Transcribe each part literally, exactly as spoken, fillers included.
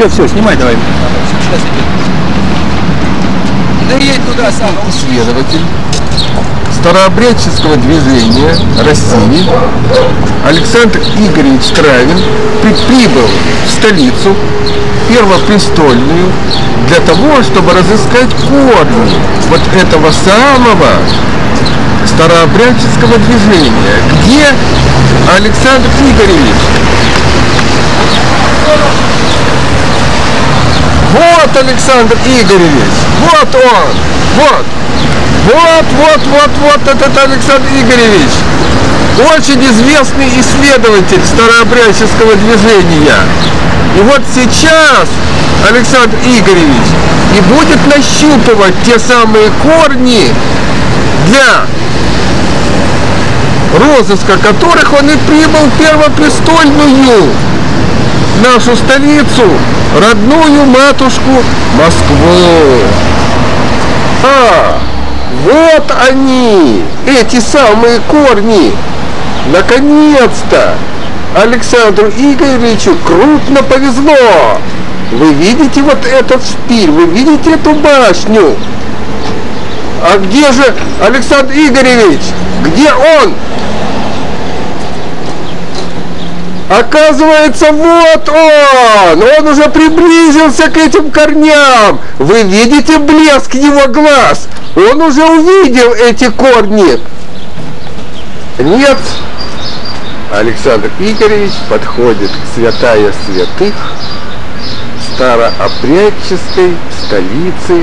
все, все, снимай давай. Сейчас да едь туда сам. Исследователь старообрядческого движения России Александр Игоревич Травин прибыл в столицу Первопрестольную для того, чтобы разыскать корни вот этого самого старообрядческого движения. Где Александр Игоревич? Вот Александр Игоревич, вот он, вот, вот, вот, вот, вот этот Александр Игоревич, очень известный исследователь старообрядческого движения. И вот сейчас Александр Игоревич и будет нащупывать те самые корни, для розыска которых он и прибыл в Первопрестольную, нашу столицу, родную матушку Москву. А, вот они, эти самые корни. Наконец-то Александру Игоревичу крупно повезло. Вы видите вот этот шпиль, вы видите эту башню? А где же Александр Игоревич? Где он? Оказывается, вот он! Он уже приблизился к этим корням! Вы видите блеск его глаз? Он уже увидел эти корни! Нет! Александр Игоревич подходит к святая святых старообрядческой столицы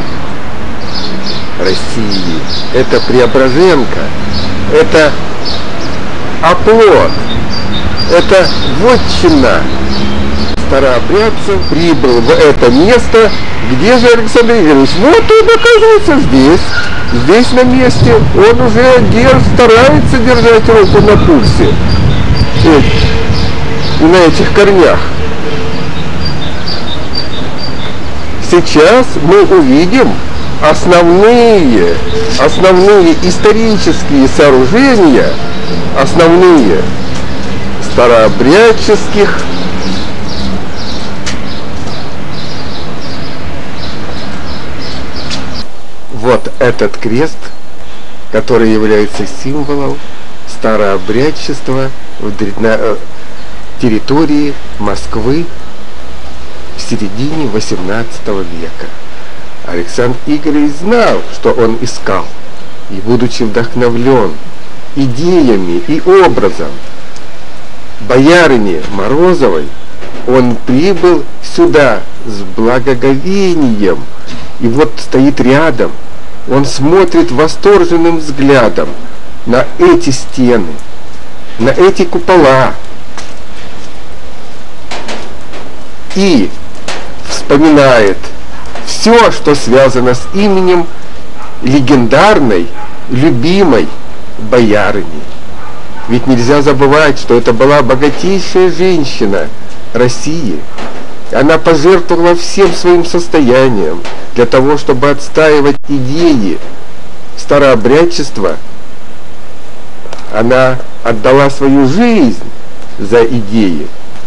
России. Это Преображенка, это оплот, это вотчина старообрядцев. Прибыл в это место. Где же Александр Игоревич? Вот он оказывается здесь, здесь на месте. Он уже держ, старается держать руку на пульсе и на этих корнях. Сейчас мы увидим основные, основные исторические сооружения, основные старообрядческих вот этот крест, который является символом старообрядчества на территории Москвы в середине восемнадцатого века. Александр Игоревич знал, что он искал, и, будучи вдохновлен идеями и образом боярыни Морозовой, он прибыл сюда с благоговением, и вот стоит рядом, он смотрит восторженным взглядом на эти стены, на эти купола, и вспоминает все, что связано с именем легендарной, любимой боярыни. Ведь нельзя забывать, что это была богатейшая женщина России. Она пожертвовала всем своим состоянием для того, чтобы отстаивать идеи старообрядчества. Она отдала свою жизнь за идеи.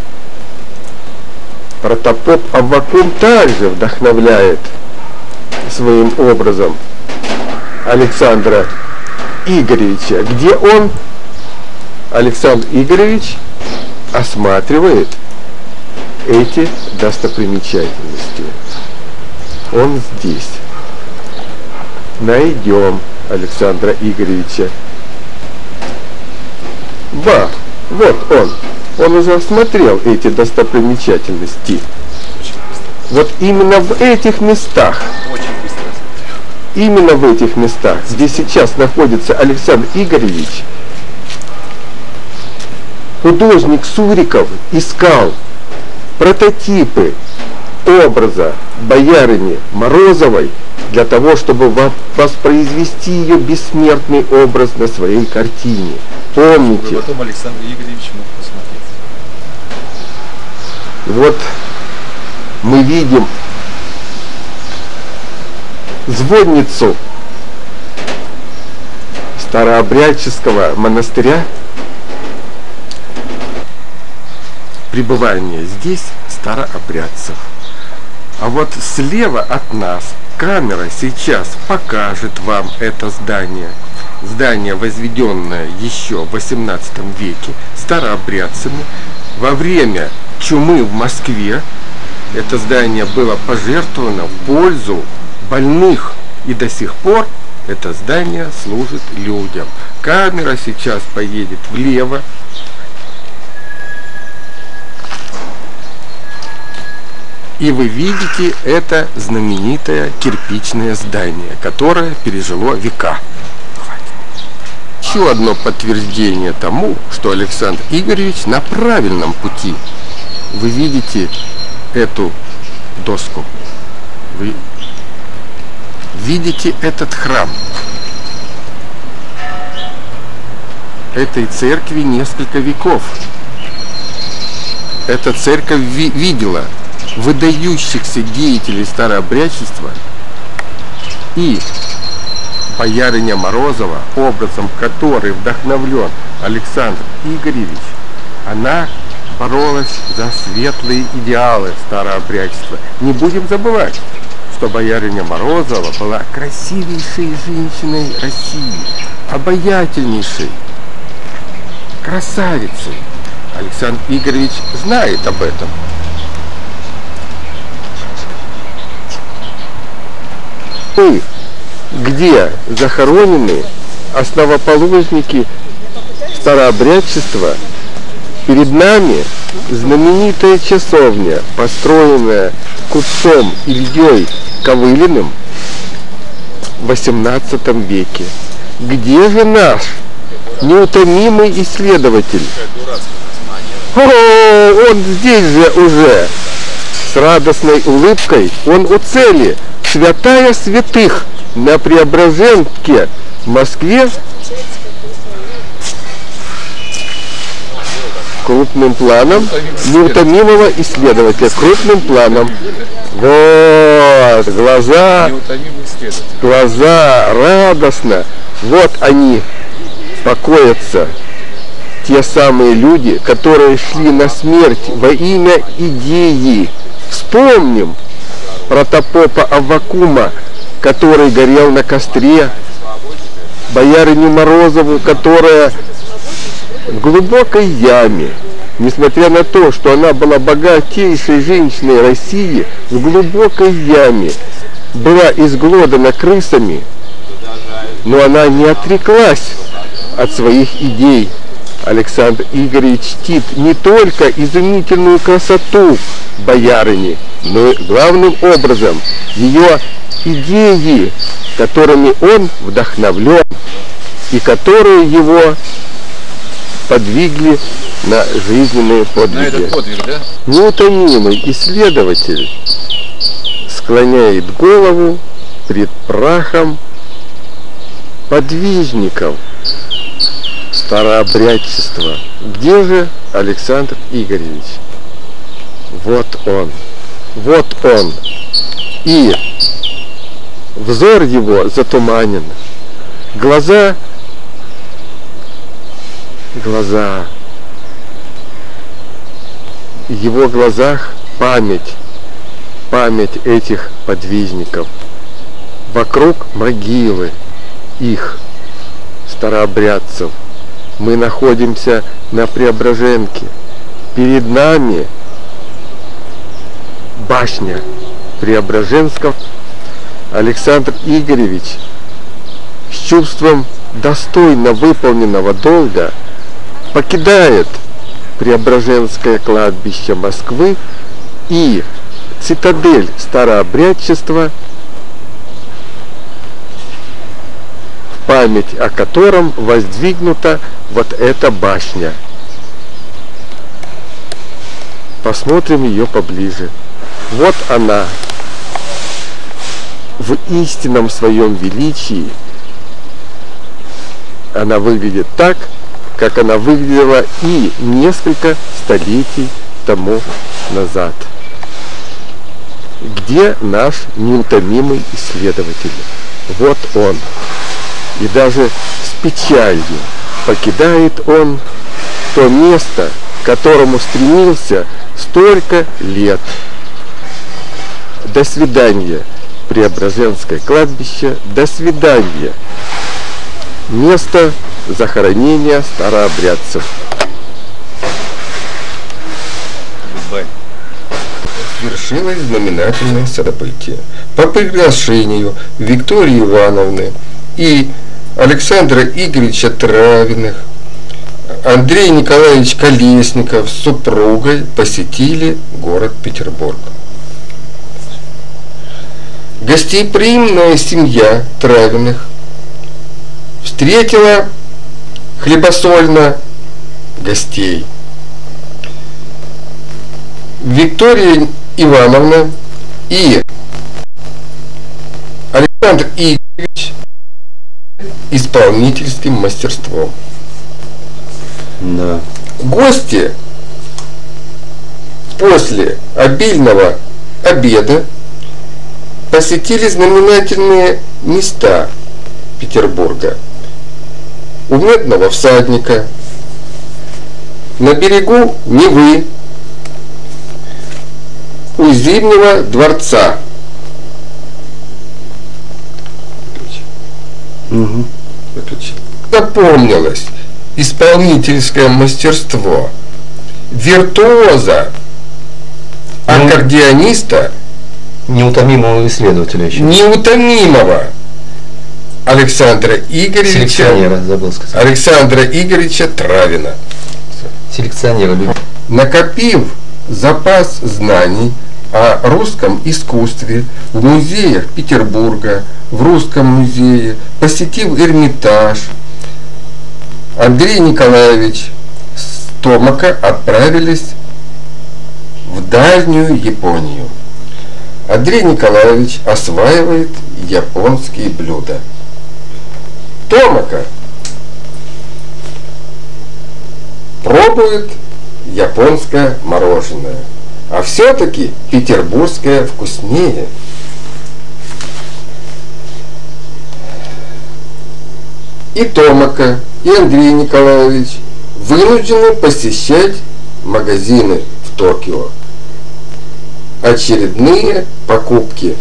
Протопоп Аввакум также вдохновляет своим образом Александра Игоревича. Где он? Александр Игоревич осматривает эти достопримечательности. Он здесь. Найдем Александра Игоревича. Ба, вот он. Он уже осмотрел эти достопримечательности. Вот именно в этих местах, именно в этих местах, где сейчас находится Александр Игоревич, художник Суриков искал прототипы образа боярыни Морозовой для того, чтобы воспроизвести ее бессмертный образ на своей картине. Помните? И потом Александр Игоревич мог посмотреть. Вот мы видим звонницу старообрядческого монастыря. Пребывание здесь старообрядцев. А вот слева от нас камера сейчас покажет вам это здание. Здание, возведенное еще в восемнадцатом веке старообрядцами. Во время чумы в Москве это здание было пожертвовано в пользу больных. И до сих пор это здание служит людям. Камера сейчас поедет влево. И вы видите это знаменитое кирпичное здание, которое пережило века. Еще одно подтверждение тому, что Александр Игоревич на правильном пути. Вы видите эту доску. Вы видите этот храм. Этой церкви несколько веков. Эта церковь ви- видела выдающихся деятелей старообрядчества, и боярыня Морозова, образом которой вдохновлен Александр Игоревич, она боролась за светлые идеалы старообрядчества. Не будем забывать, что боярыня Морозова была красивейшей женщиной России, обаятельнейшей, красавицей. Александр Игоревич знает об этом. Мы, где захоронены основоположники старообрядчества, перед нами знаменитая часовня, построенная купцом Ильей Ковылиным в восемнадцатом веке. Где же наш неутомимый исследователь? О, он здесь же уже, с радостной улыбкой, он у цели. Святая святых на Преображенке в Москве крупным планом неутомимого исследователя. Крупным планом. Вот, глаза, глаза радостно. Вот они покоятся. Те самые люди, которые шли на смерть во имя идеи. Вспомним протопопа Аввакума, который горел на костре, боярыню Морозову, которая в глубокой яме, несмотря на то, что она была богатейшей женщиной России, в глубокой яме была изглодана крысами, но она не отреклась от своих идей. Александр Игоревич чтит не только изумительную красоту боярыни, но и главным образом ее идеи, которыми он вдохновлен и которые его подвигли на жизненные подвиги. На этот подвиг, да? Неутомимый исследователь склоняет голову пред прахом подвижников старообрядчества. Где же Александр Игоревич? Вот он, вот он. И взор его затуманен. Глаза, глаза. В его глазах память, память этих подвижников. Вокруг могилы их, старообрядцев. Мы находимся на Преображенке. Перед нами башня Преображенского. Александр Игоревич с чувством достойно выполненного долга покидает Преображенское кладбище Москвы и цитадель старообрядчества, в память о котором воздвигнута вот эта башня. Посмотрим ее поближе. Вот она в истинном своем величии. Она выглядит так, как она выглядела и несколько столетий тому назад. Где наш неутомимый исследователь? Вот он. И даже с печалью покидает он то место, к которому стремился столько лет. До свидания, Преображенское кладбище. До свидания, место захоронения старообрядцев. Свершилось знаменательное событие. По приглашению Виктории Ивановны и Александра Игоревича Травиных Андрей Николаевич Колесников с супругой посетили город Петербург. Гостеприимная семья Травиных встретила хлебосольно гостей. Виктория Ивановна и Александр Игоревич исполнительским мастерством. Да. Гости после обильного обеда посетили знаменательные места Петербурга. У Медного всадника, на берегу Невы, у Зимнего дворца. Угу. Запомнилось исполнительское мастерство виртуоза, Ну, аккордеониста, неутомимого исследователя еще. неутомимого Александра Игоревича, Селекционера, забыл сказать. Александра Игоревича Травина. Селекционера любит. Накопив запас знаний о русском искусстве в музеях Петербурга, в Русском музее, посетив Эрмитаж, Андрей Николаевич с Томака отправились в дальнюю Японию. Андрей Николаевич осваивает японские блюда. Томака пробует японское мороженое, а все-таки петербургское вкуснее. И Томака, и Андрей Николаевич вынуждены посещать магазины в Токио. Очередные покупки.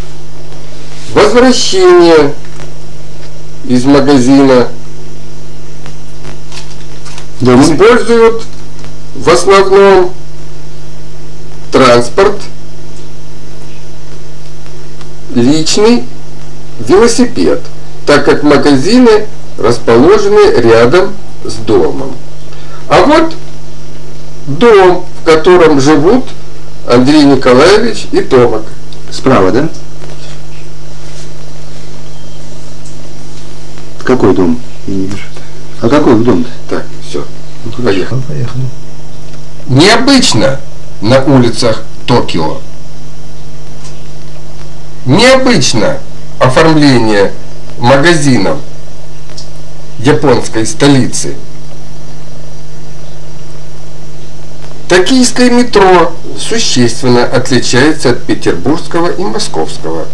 Возвращение из магазина Да, используют в основном транспорт, личный велосипед, так как магазины расположены рядом с домом. А вот дом, в котором живут Андрей Николаевич и Томак. Справа, да? Какой дом? Я не вижу. А какой дом-то? Так, все, Ну, поехали. Поехали. Необычно на улицах Токио. Необычно оформление магазинов японской столицы. Токийское метро существенно отличается от петербургского и московского.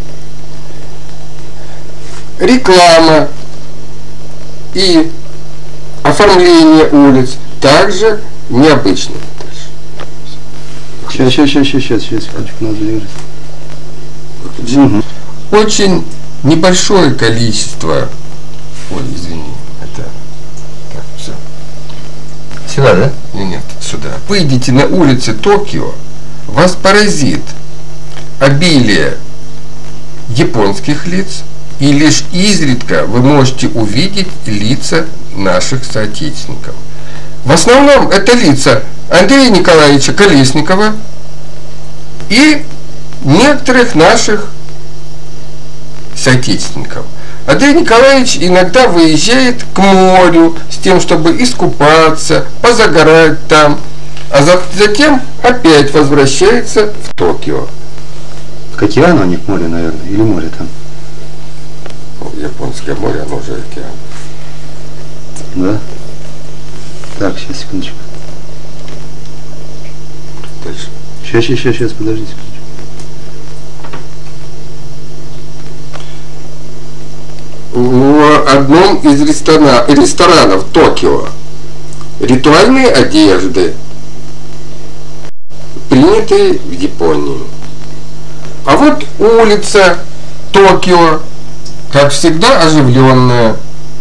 Реклама и оформление улиц также необычно. Сейчас, сейчас, сейчас, сейчас, сейчас, секундочку, надо задержать. Угу. Очень небольшое количество. Ой, извини, это так, все. Сюда, да? Нет, нет, сюда. Выйдите на улицы Токио, вас поразит обилие японских лиц, и лишь изредка вы можете увидеть лица наших соотечественников. В основном это лица Андрея Николаевича Колесникова и некоторых наших соотечественников. Андрей Николаевич иногда выезжает к морю с тем, чтобы искупаться, позагорать там, а затем опять возвращается в Токио. К океану у них море, наверное, или море там? Японское море, оно уже океан. Да? Так, сейчас, секундочку. Дальше. Сейчас, сейчас, сейчас, сейчас, подождите. В одном из ресторана, ресторанов Токио ритуальные одежды, принятые в Японии. А вот улица Токио, как всегда, оживленная.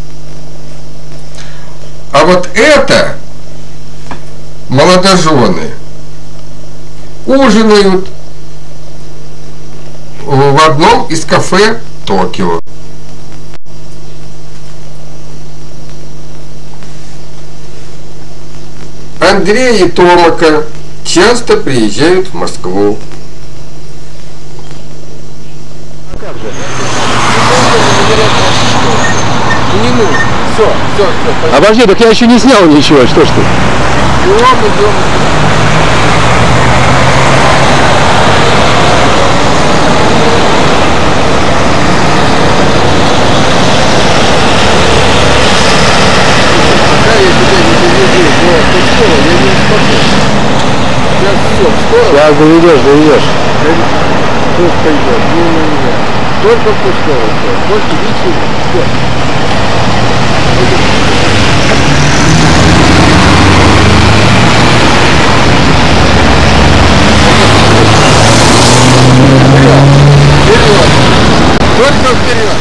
А вот это молодожены ужинают в одном из кафе Токио. Андрей и Томака часто приезжают в Москву. Не нужно. Все, все, все. Обожди, так я еще не снял ничего, что ж ты? Идем, идем. Пока я тебя не доведу до Пучкова, я не успокоюсь. Сейчас все, скоро. Сейчас доведешь, доведешь. Тут пойдет, не на меня. Только Пучкова, все. Больше ничего. Все. Только вперед!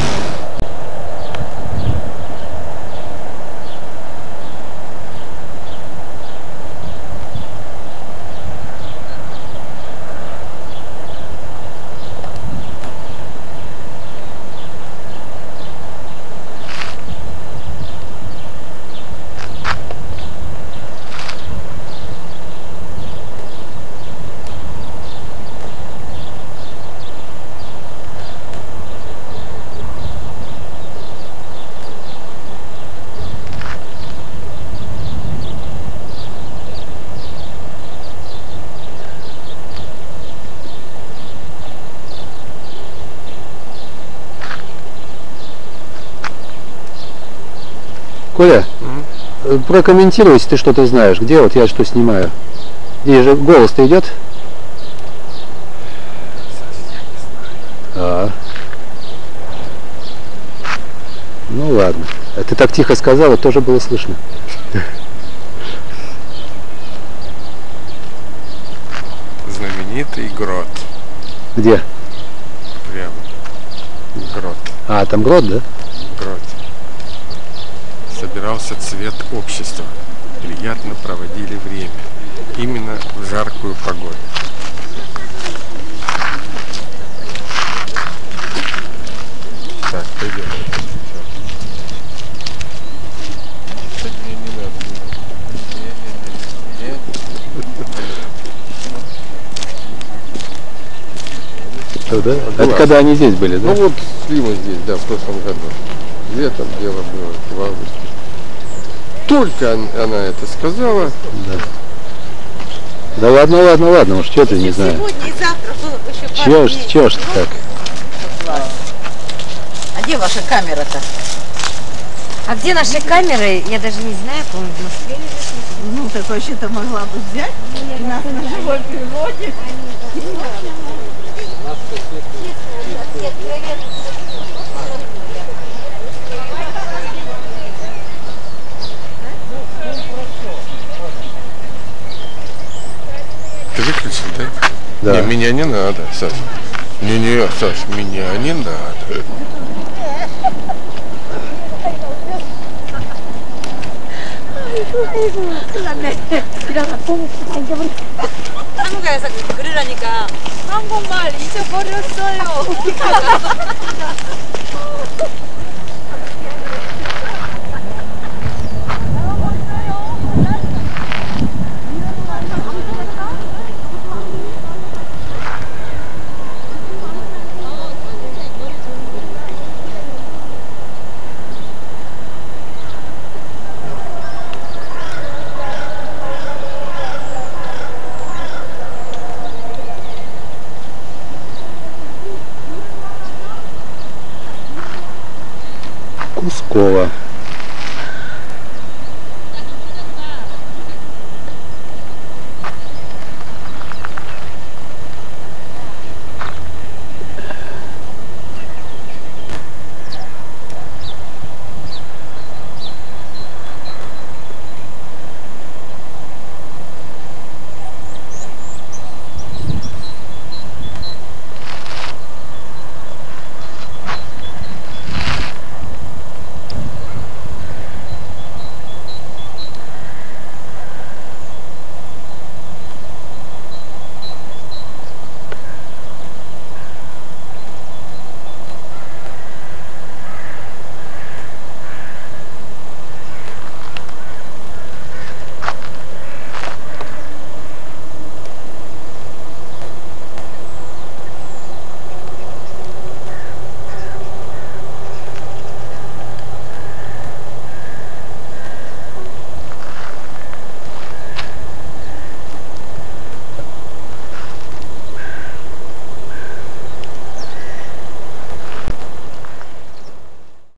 Коля, mm-hmm. прокомментируй, если ты что-то знаешь. Где вот я что снимаю? Где же голос-то идет? А. Ну ладно. А ты так тихо сказала, тоже было слышно. Знаменитый грот. Где? Прямо. Грот. А, там грот, да? Грот. Собирался цвет общества. Приятно проводили время. Именно в жаркую погоду. Так, пойдем. Не, не надо, не надо. Не, не, не, не. Что, да? Это когда они здесь были, да? Ну вот Слима здесь, да, в прошлом году. Летом дело было, в августе. Только она это сказала. Да. Да ладно, ладно, ладно, уж что ты не знаю. Сегодня и завтра было бы еще пару Чё ж, дней. чё ж ты так? А где ваша камера-то? А где наши камеры? Я даже не знаю, по-моему, в Москве лежит. Ну, так вообще-то могла бы взять и нас на живой природе. Ты выключил, да? Да. Не, меня не надо, Саш. Не-не, Саш, меня не надо. 한국에서 그러라니까 한국말 잊어버렸어요. Кускова.